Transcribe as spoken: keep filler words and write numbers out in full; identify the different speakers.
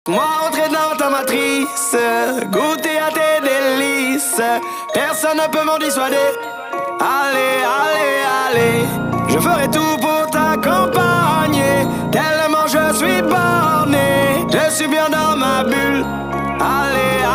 Speaker 1: Moi entrer dans ta matrice, goûter à tes délices. Personne ne peut m'en dissuader. Allez, allez, allez, je ferai tout pour t'accompagner. Tellement je suis borné, je suis bien dans ma bulle. Allez,